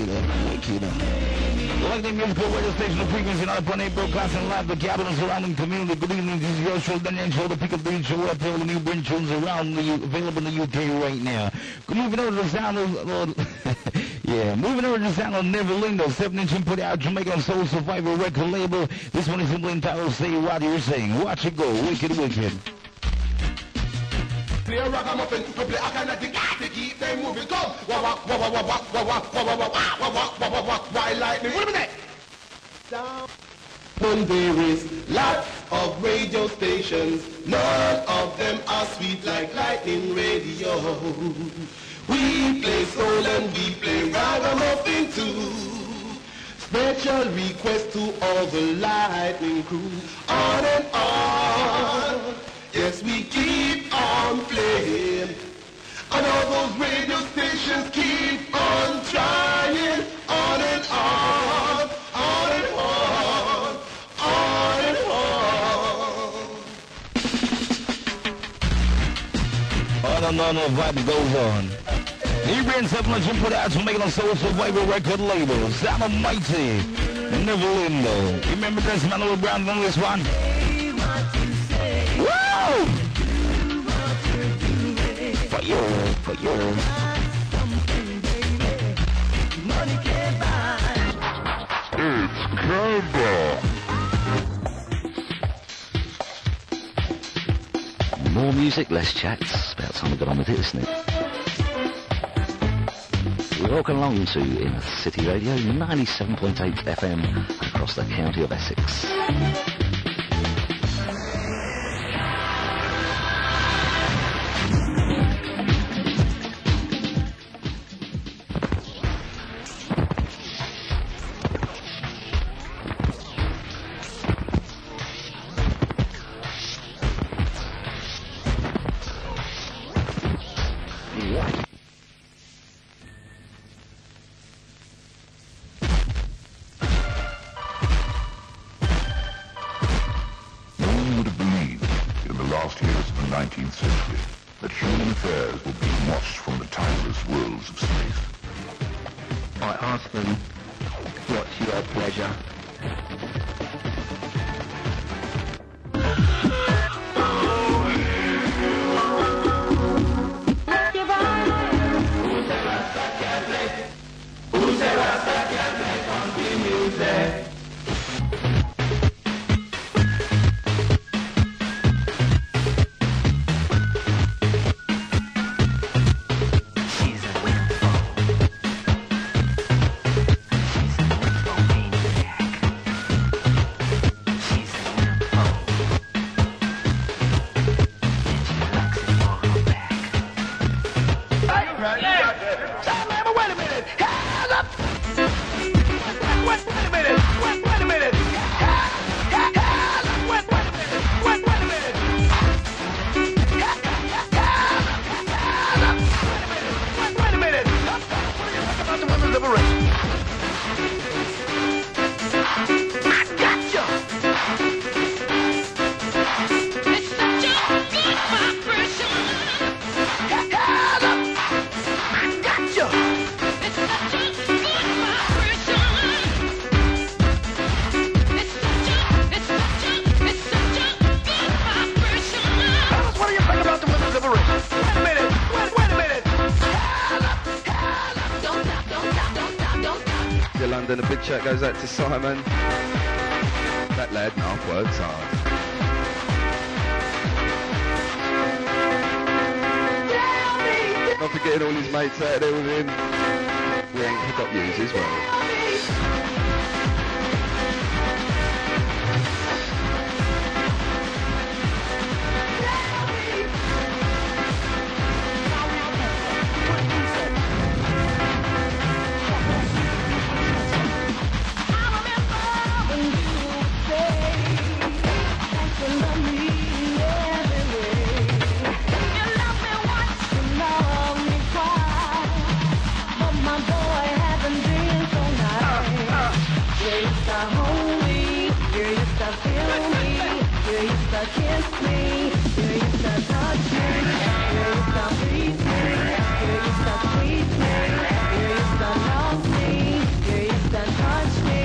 Lightning musical radio station, the frequency 9.8 broadcasting live, the capital and surrounding community. Good evening, this is your show, the name show, the pick up the show, up all the new British tunes around the available in the UK right now. Moving over to the sound of, moving over to the sound of Neverlindo, 7-inch input out Jamaican Soul Survivor record label. This one is simply entitled Say What You're Saying. Watch it go, wicked. Play a ragamuffin, we play a kind of thing to keep them moving. Come, wah wah wah wah wah wah wah wah wah wah wah wah wah wah. Why lightning? Wait a minute. Down there is lots of radio stations. None of them are sweet like Lightning Radio. We play soul and we play ragamuffin too. Special request to all the Lightning crew. On and on. Yes, we keep on playing. And all those radio stations keep on trying. On and on. On and on. On and on. On, the vibe goes on. He ran 7-inch input out to making a Soul Survivor record label. Sound Almighty. Neverlindo. You remember this Manuel Brown on this one? Woo! For you. It's Canada. More music, less chats. About time we got on with it, isn't it? We're walking along to Inner City Radio, 97.8 FM across the county of Essex. London, a big shout goes out to Simon. That lad, works hard. Not forgetting all his mates out there with him. We ain't forgot yous as well. You used to kiss me. You used to touch me. You used to please me. You used to squeeze me. You used to love me. You used to touch me.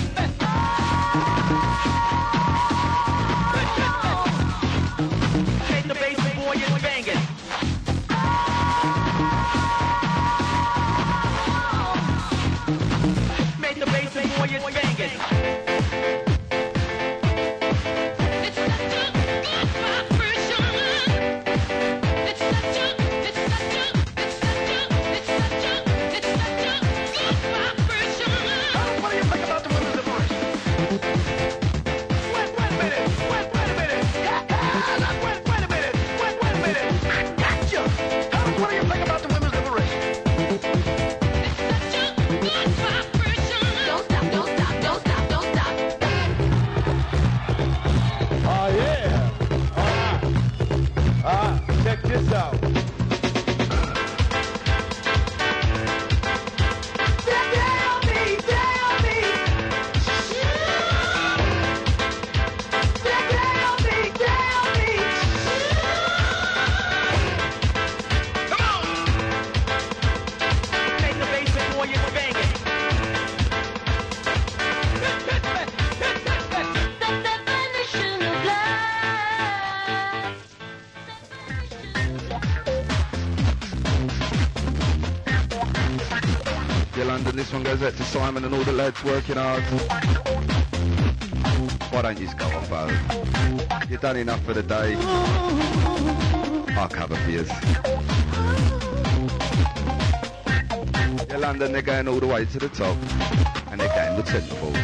Take the bass, boy, and bang it. Make the bass, boy, and bang it. Check this out. London, this one goes out to Simon and all the lads working hard. Why don't you just go on, Bo? You've done enough for the day. I'll cover for you. Yeah, London, they're going all the way to the top. And they're going with centre-balls.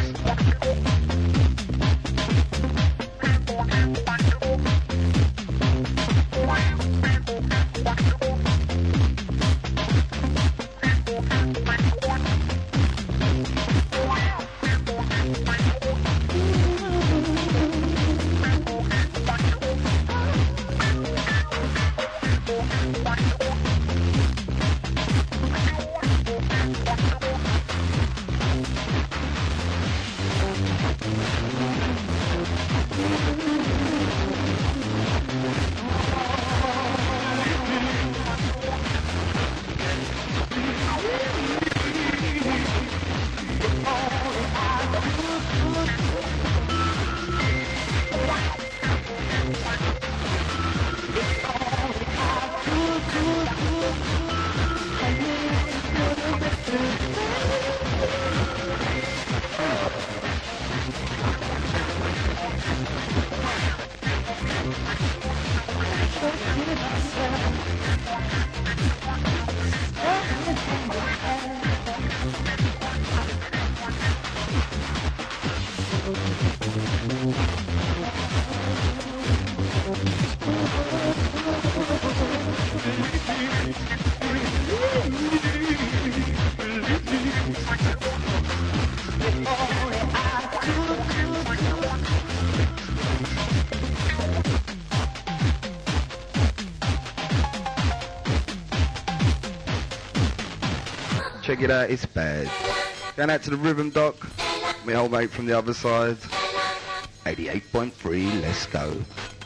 Check it out, it's bad. Going out to the Rhythm Doc, my old mate from the other side. 88.3, let's go.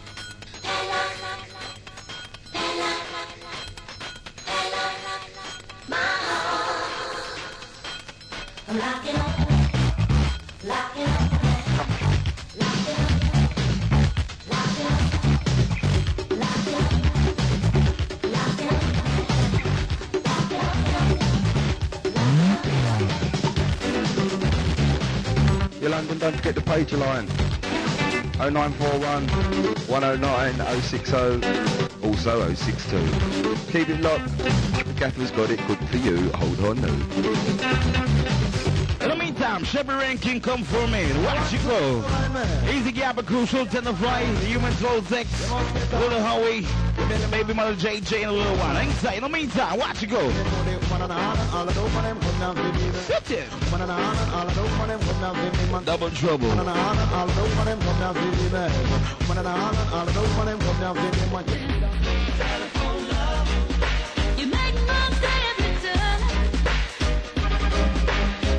London, don't forget the page line 0941 109 060, also 062. Keep it locked, the Gaffer's got it good for you, hold on now. In the meantime, Chevy Rankin come for me. Watch you go. Easy Gabba Crucial, Tenderfly, Human Soul Sex, Little Howie, Baby Mother JJ, and a little one. In the meantime, watch you go. Sit it. Double trouble. You make my day every time.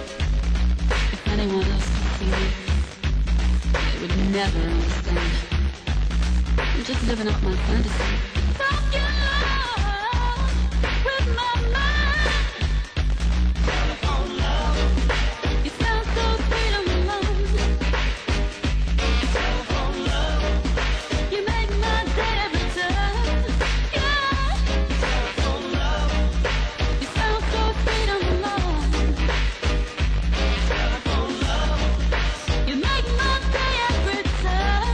If anyone else could see this, they would never understand. I'm just living up my fantasy. Fuck your love with my mind. Telephone love. You sound so sweet on the line. Telephone love. You make my day every time. Yeah. Telephone love. You sound so sweet on the line. Telephone love. You make my day every time.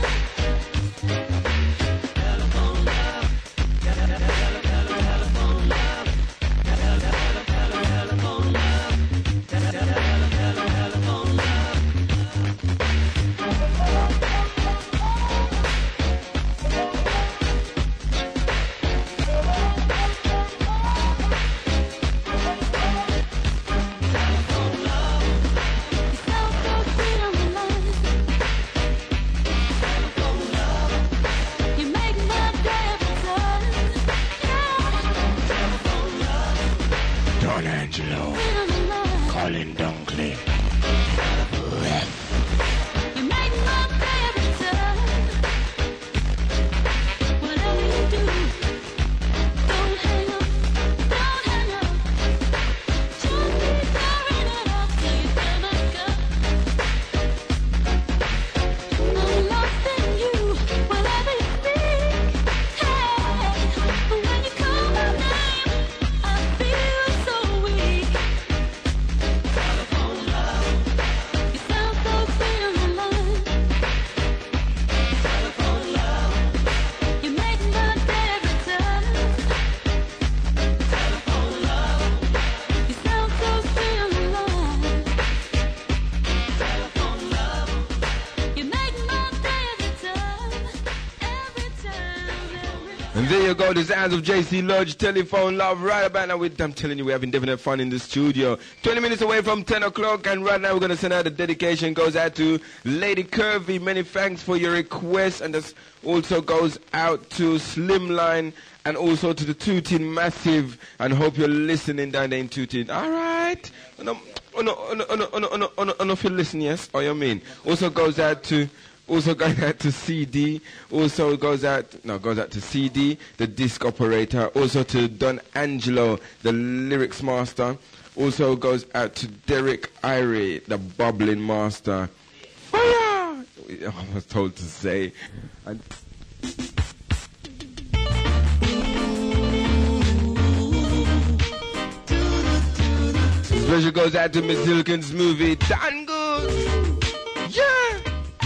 Telephone love. Telephone love. Telephone love. Telephone love. You make my day every time. Don Angelo, Colin Dunkley. You make my day every time. Whatever you do, don't hang up, don't hang up. Just keep tearing it up till you fill my cup. I'm lost in you, whenever you speak. Hey, when you call my name, I feel so weak. Telephone love, you sound so sweet on the line. Telephone love, you make my day every time. Telephone love, you sound so sweet on the line. Telephone love, you make my day every time. Every time, every time. And there you go, the sounds of JC Lodge, Telephone Love, right about now. I'm telling you, we're having definite fun in the studio. 20 minutes away from 10 o'clock, and right now we're going to send out a dedication. Goes out to Lady Curvy. Many thanks for your request. And this also goes out to Slimline and also to the Tooting Massive. And hope you're listening down there in Tooting. All right. No, if you listen, yes? Or you mean? Also goes out to CD, also goes out to CD, the disc operator, also to Don Angelo, the lyrics master, also goes out to Derek Irie, the bubbling master. Fire! I was told to say. And special goes out to Miss Hilkins' movie, Done Good. Yeah!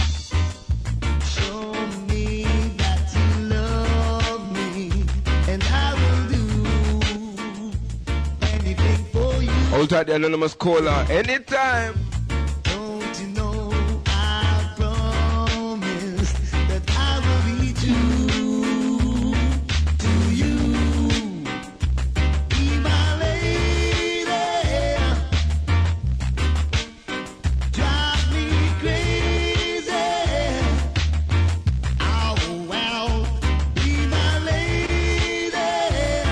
Show me that you love me, and I will do anything for you. Hold tight, the anonymous caller, anytime. Don't you know I promised that I will be true to you? Be my lady, drive me crazy. Oh well, be my lady,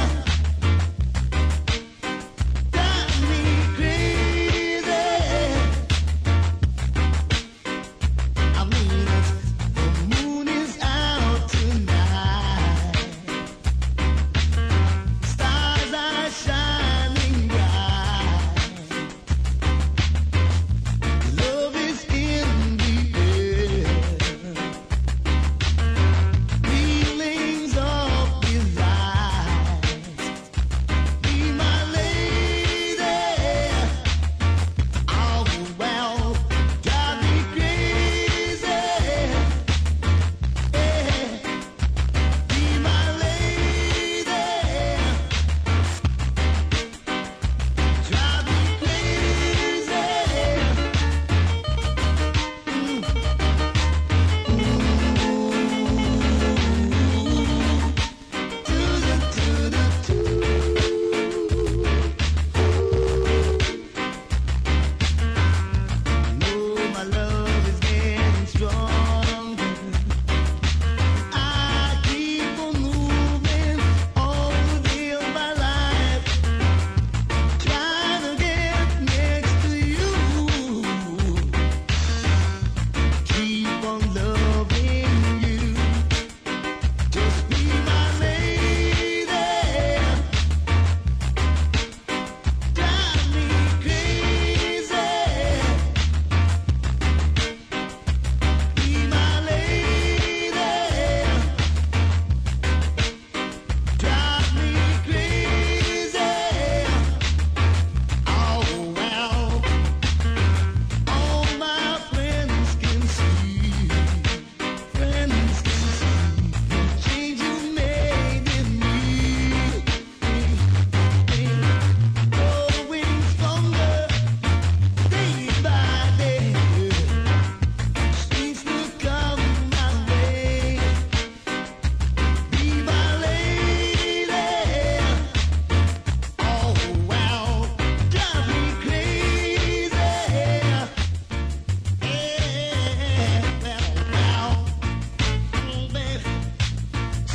drive me crazy.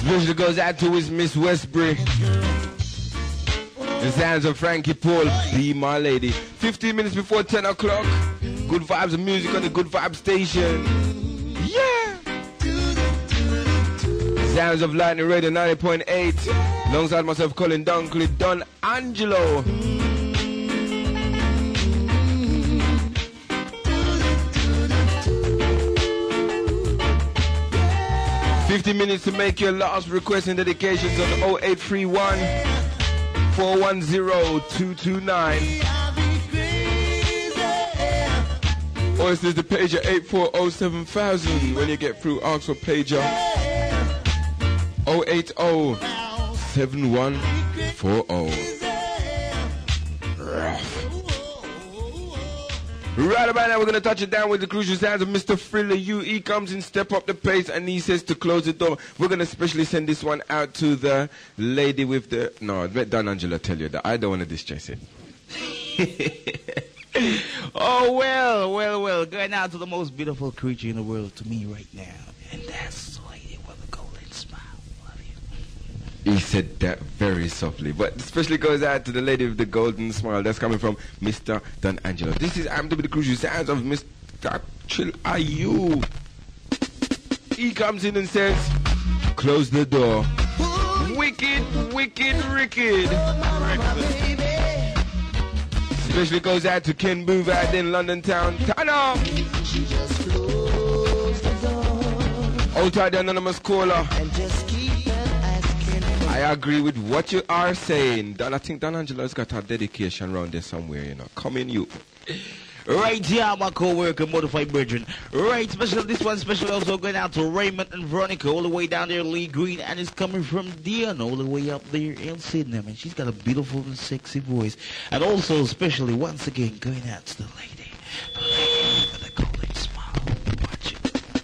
Special goes out to his Miss Westbury. The sounds of Frankie Paul, Be My Lady. 15 minutes before 10 o'clock. Good vibes of music on the Good Vibe station. Yeah! Sounds of Lightning Radio 90.8. Alongside myself, Colin Dunkley, Don Angelo. Minutes to make your last request and dedications on 0831 410 229. Or is this the pager 8407000? When you get through, ask for pager 080 7140. Right about now, we're going to touch it down with the crucial sounds of Mr. Thriller U. He comes in, step up the pace, and he says to close the door. We're going to specially send this one out to the lady with the... No, let Don Angela tell you that. I don't want to distress it. Oh, well. Going out to the most beautiful creature in the world to me right now. And that's the lady with the golden smile. Love you. He said that very softly, but especially goes out to the lady with the golden smile. That's coming from Mr. Don Angelo. This is I'm the crucial sounds of Mr. Chill Ayu. He comes in and says, close the door. Wicked. Especially goes out to Ken Booth out in London town. Turn up! Outside the anonymous caller. I agree with what you are saying. I think Don Angelo's got a dedication around there somewhere, you know. Come in, you. Right here, my co-worker, Modified Brethren. Right, special, this one special also going out to Raymond and Veronica, all the way down there, Lee Green, and it's coming from Dion, all the way up there in Sydney. Man, she's got a beautiful and sexy voice. And also, especially, once again, going out to the lady with a golden smile. Watch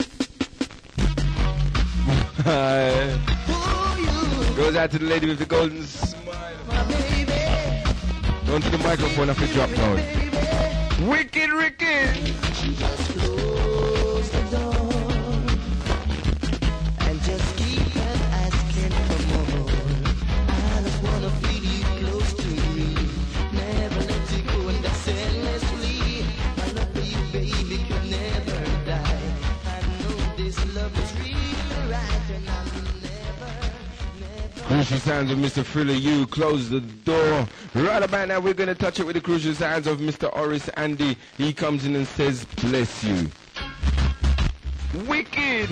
it. Goes out to the lady with the golden smile. Go to the microphone after drop down. Wicked. She just closed the door and just keep on asking for more. I just wanna feel you close to me, never let you go and that's endlessly. My love for you, baby, could never die. I know this love is real right, and I will never. Crucial sounds of Mr. Thriller U. Close the door. Right about now, we're going to touch it with the crucial sounds of Mr. Oris Andy. He comes in and says, bless you. Wicked.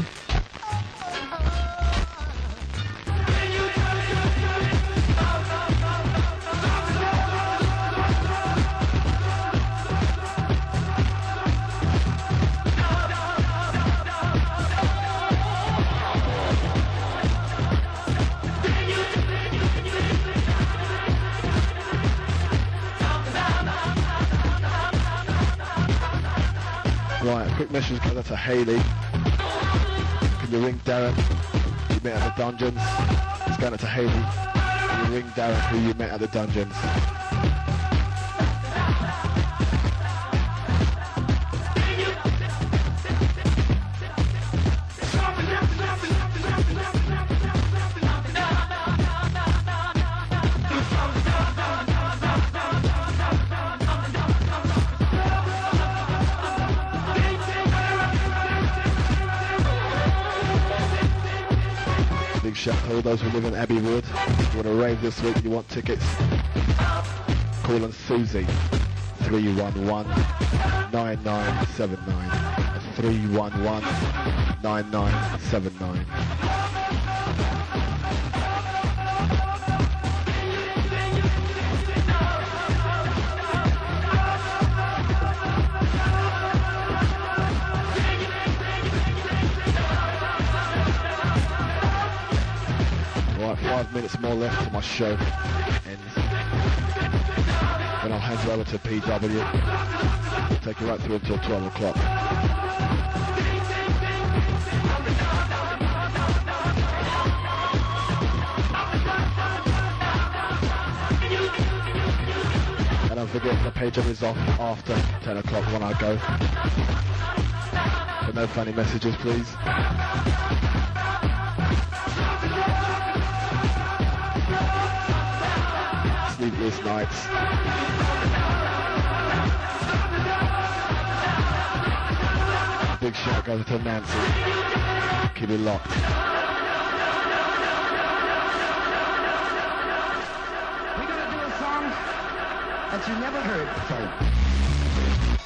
Right, a quick message goes out to Hayley. Can you ring Darren, who you met at the dungeons? It's going out to Hayley. Can you ring Darren, who you met at the dungeons? Shout out to all those who live in Abbey Wood. If you want to rave this week and you want tickets, call on Susie 311-9979. 311-9979. Right, 5 minutes more left till my show ends. Then I'll hand you over to PW. Take you right through until 12 o'clock. And don't forget the page is off after 10 o'clock when I go. So no funny messages, please. sleepless nights. Big shout out to Nancy. Keep it locked. We're gonna do a song that you never heard before.